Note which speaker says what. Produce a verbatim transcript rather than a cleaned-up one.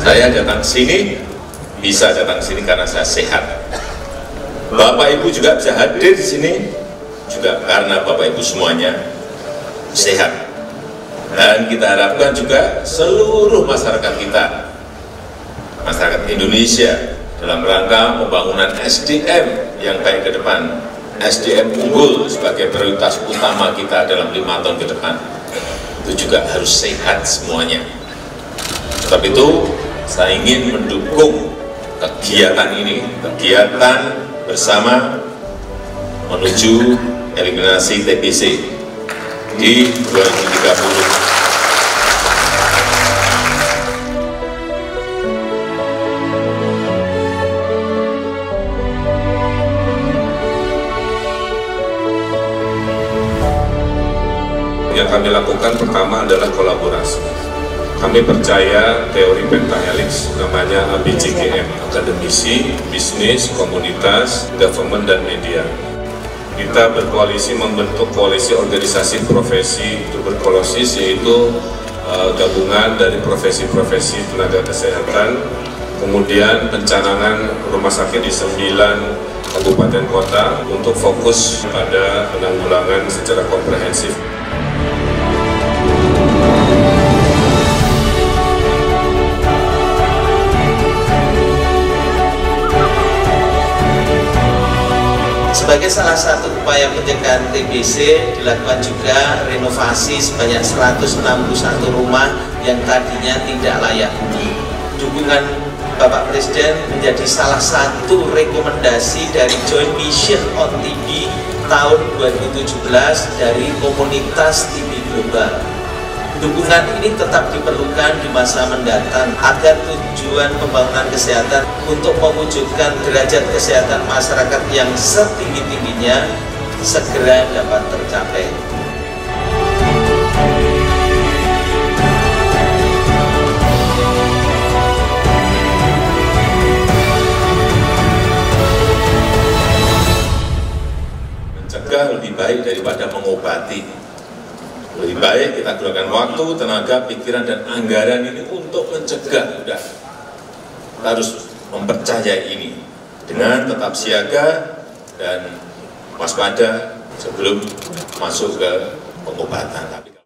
Speaker 1: Saya datang sini, bisa datang sini karena saya sehat. Bapak Ibu juga bisa hadir di sini juga karena Bapak Ibu semuanya sehat. Dan kita harapkan juga seluruh masyarakat kita, masyarakat Indonesia, dalam rangka pembangunan S D M yang baik ke depan, S D M unggul sebagai prioritas utama kita dalam lima tahun ke depan, itu juga harus sehat semuanya. Sebab itu saya ingin mendukung kegiatan ini, kegiatan bersama menuju eliminasi T B C di dua ribu tiga puluh.
Speaker 2: Yang kami lakukan pertama adalah kolaborasi. Kami percaya teori pentahelix, namanya A B C G M, akademisi, bisnis, komunitas, government, dan media. Kita berkoalisi membentuk koalisi organisasi profesi tuberkulosis, yaitu uh, gabungan dari profesi-profesi tenaga kesehatan, kemudian pencanangan rumah sakit di sembilan kabupaten kota untuk fokus pada penanggulangan secara komprehensif.
Speaker 3: Sebagai salah satu upaya pencegahan T B C, dilakukan juga renovasi sebanyak seratus enam puluh satu rumah yang tadinya tidak layak huni. Dukungan Bapak Presiden menjadi salah satu rekomendasi dari Joint Mission on T B tahun dua ribu tujuh belas dari komunitas T B global. Dukungan ini tetap diperlukan di masa mendatang agar tujuan pembangunan kesehatan untuk mewujudkan derajat kesehatan masyarakat yang setinggi-tingginya segera dapat tercapai.
Speaker 1: Mencegah lebih baik daripada mengobati. Lebih baik kita gunakan waktu, tenaga, pikiran, dan anggaran ini untuk mencegah. Udah. Kita harus mempercayai ini dengan tetap siaga dan waspada sebelum masuk ke pengobatan.